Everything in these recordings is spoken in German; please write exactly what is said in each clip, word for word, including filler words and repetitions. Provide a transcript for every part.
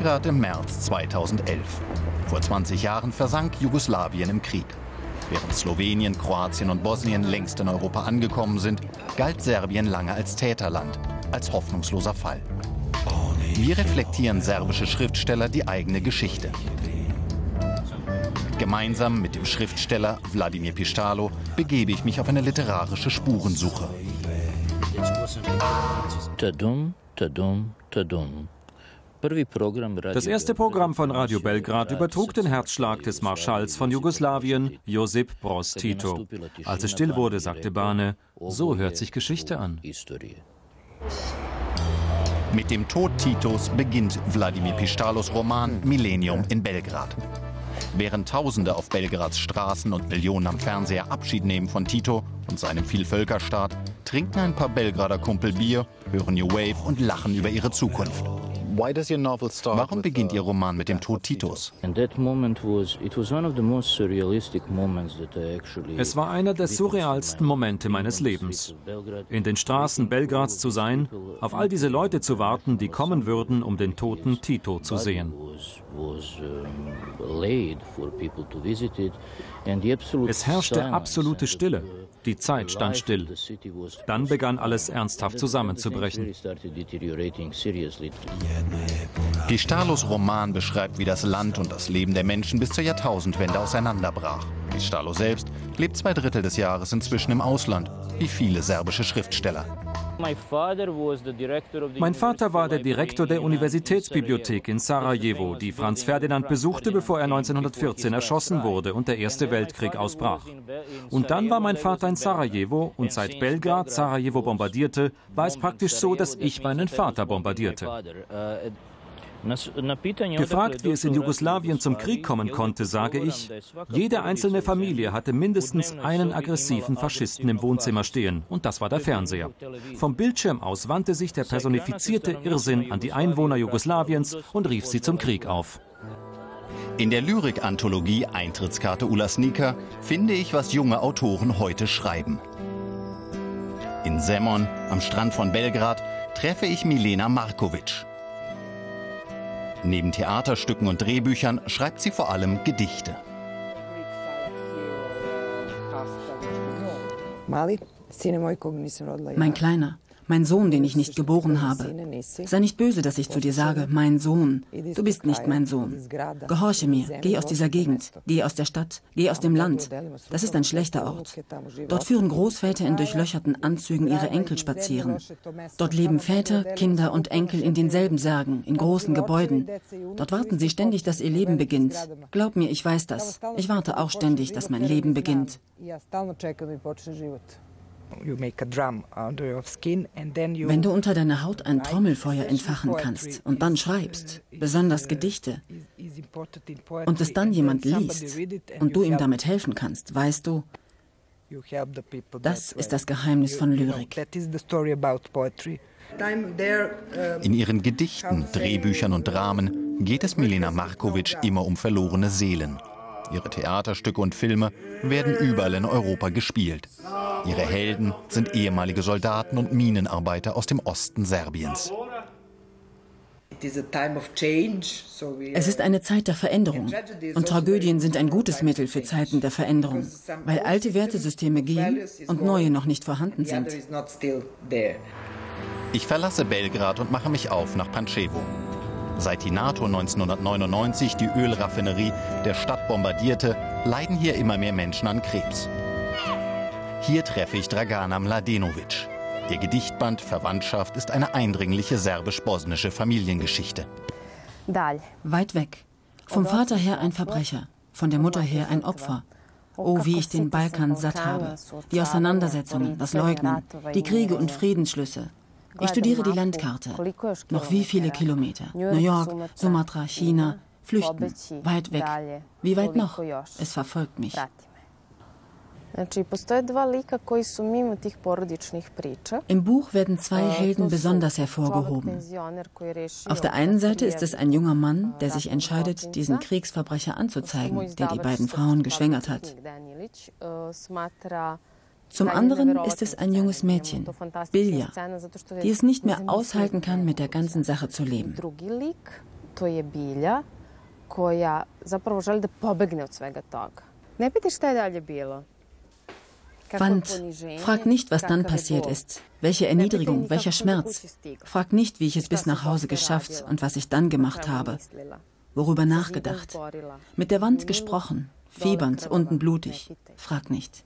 Belgrad im März zweitausendelf. Vor zwanzig Jahren versank Jugoslawien im Krieg. Während Slowenien, Kroatien und Bosnien längst in Europa angekommen sind, galt Serbien lange als Täterland, als hoffnungsloser Fall. Wie reflektieren serbische Schriftsteller die eigene Geschichte? Gemeinsam mit dem Schriftsteller Vladimir Pistalo begebe ich mich auf eine literarische Spurensuche. Tadum, tadum, tadum. Das erste Programm von Radio Belgrad übertrug den Herzschlag des Marschalls von Jugoslawien, Josip Broz Tito. Als es still wurde, sagte Bane, so hört sich Geschichte an. Mit dem Tod Titos beginnt Vladimir Pistalos Roman Millennium in Belgrad. Während Tausende auf Belgrads Straßen und Millionen am Fernseher Abschied nehmen von Tito und seinem Vielvölkerstaat, trinken ein paar Belgrader Kumpel Bier, hören New Wave und lachen über ihre Zukunft. Warum beginnt Ihr Roman mit dem Tod Titos? Es war einer der surrealsten Momente meines Lebens. In den Straßen Belgrads zu sein, auf all diese Leute zu warten, die kommen würden, um den toten Tito zu sehen. Es herrschte absolute Stille. Die Zeit stand still. Dann begann alles ernsthaft zusammenzubrechen. Pistalos Roman beschreibt, wie das Land und das Leben der Menschen bis zur Jahrtausendwende auseinanderbrach. Pistalo selbst lebt zwei Drittel des Jahres inzwischen im Ausland, wie viele serbische Schriftsteller. Mein Vater war der Direktor der Universitätsbibliothek in Sarajevo, die Franz Ferdinand besuchte, bevor er neunzehnhundertvierzehn erschossen wurde und der Erste Weltkrieg ausbrach. Und dann war mein Vater in Sarajevo und seit Belgrad Sarajevo bombardierte, war es praktisch so, dass ich meinen Vater bombardierte. Gefragt, wie es in Jugoslawien zum Krieg kommen konnte, sage ich, jede einzelne Familie hatte mindestens einen aggressiven Faschisten im Wohnzimmer stehen, und das war der Fernseher. Vom Bildschirm aus wandte sich der personifizierte Irrsinn an die Einwohner Jugoslawiens und rief sie zum Krieg auf. In der Lyrik-Anthologie Eintrittskarte Ulasnika finde ich, was junge Autoren heute schreiben. In Zemun, am Strand von Belgrad, treffe ich Milena Markovic. Neben Theaterstücken und Drehbüchern schreibt sie vor allem Gedichte. Mein Kleiner, mein Sohn, den ich nicht geboren habe. Sei nicht böse, dass ich zu dir sage, mein Sohn. Du bist nicht mein Sohn. Gehorche mir, geh aus dieser Gegend, geh aus der Stadt, geh aus dem Land. Das ist ein schlechter Ort. Dort führen Großväter in durchlöcherten Anzügen ihre Enkel spazieren. Dort leben Väter, Kinder und Enkel in denselben Särgen, in großen Gebäuden. Dort warten sie ständig, dass ihr Leben beginnt. Glaub mir, ich weiß das. Ich warte auch ständig, dass mein Leben beginnt. Wenn du unter deiner Haut ein Trommelfeuer entfachen kannst und dann schreibst, besonders Gedichte, und es dann jemand liest und du ihm damit helfen kannst, weißt du, das ist das Geheimnis von Lyrik. In ihren Gedichten, Drehbüchern und Dramen geht es Milena Markovic immer um verlorene Seelen. Ihre Theaterstücke und Filme werden überall in Europa gespielt. Ihre Helden sind ehemalige Soldaten und Minenarbeiter aus dem Osten Serbiens. Es ist eine Zeit der Veränderung. Und Tragödien sind ein gutes Mittel für Zeiten der Veränderung, weil alte Wertesysteme gehen und neue noch nicht vorhanden sind. Ich verlasse Belgrad und mache mich auf nach Pančevo. Seit die NATO neunzehnhundertneunundneunzig die Ölraffinerie der Stadt bombardierte, leiden hier immer mehr Menschen an Krebs. Hier treffe ich Dragana Mladenovic. Ihr Gedichtband Verwandtschaft ist eine eindringliche serbisch-bosnische Familiengeschichte. Weit weg. Vom Vater her ein Verbrecher, von der Mutter her ein Opfer. Oh, wie ich den Balkan satt habe. Die Auseinandersetzungen, das Leugnen, die Kriege und Friedensschlüsse. Ich studiere die Landkarte. Noch wie viele Kilometer? New York, Sumatra, China. Flüchten. Weit weg. Wie weit noch? Es verfolgt mich. Im Buch werden zwei Helden besonders hervorgehoben. Auf der einen Seite ist es ein junger Mann, der sich entscheidet, diesen Kriegsverbrecher anzuzeigen, der die beiden Frauen geschwängert hat. Zum anderen ist es ein junges Mädchen, Bilja, die es nicht mehr aushalten kann, mit der ganzen Sache zu leben. to je bilja koja zapravo želi da pobegne od svega toga. Ne pitaj šta je dalje bilo. Wand, frag nicht, was dann passiert ist. Welche Erniedrigung, welcher Schmerz. Frag nicht, wie ich es bis nach Hause geschafft und was ich dann gemacht habe. Worüber nachgedacht. Mit der Wand gesprochen. Fiebernd, unten blutig. Frag nicht.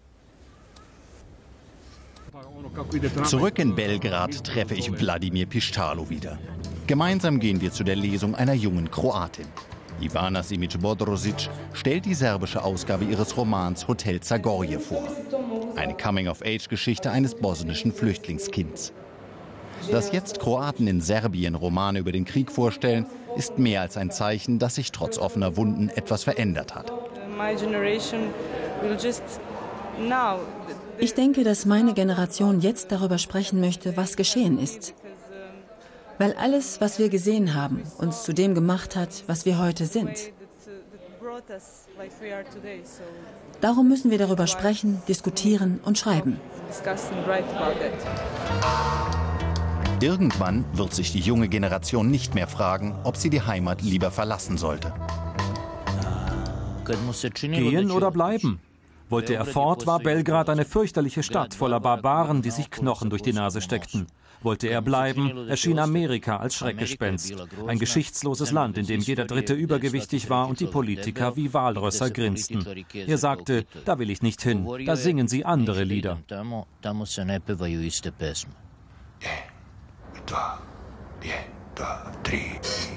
Zurück in Belgrad treffe ich Vladimir Pištalo wieder. Gemeinsam gehen wir zu der Lesung einer jungen Kroatin. Ivana Simić-Bodrožić stellt die serbische Ausgabe ihres Romans Hotel Zagorje vor. Eine Coming-of-Age-Geschichte eines bosnischen Flüchtlingskinds. Dass jetzt Kroaten in Serbien Romane über den Krieg vorstellen, ist mehr als ein Zeichen, dass sich trotz offener Wunden etwas verändert hat. Ich denke, dass meine Generation jetzt darüber sprechen möchte, was geschehen ist. Weil alles, was wir gesehen haben, uns zu dem gemacht hat, was wir heute sind. Darum müssen wir darüber sprechen, diskutieren und schreiben. Irgendwann wird sich die junge Generation nicht mehr fragen, ob sie die Heimat lieber verlassen sollte. Gehen oder bleiben? Wollte er fort, war Belgrad eine fürchterliche Stadt voller Barbaren, die sich Knochen durch die Nase steckten. Wollte er bleiben, erschien Amerika als Schreckgespenst. Ein geschichtsloses Land, in dem jeder Dritte übergewichtig war und die Politiker wie Walrösser grinsten. Er sagte, da will ich nicht hin, da singen sie andere Lieder. Tamo se ne pevaju iste pesme. Jedan, dva, jedan, dva, tri.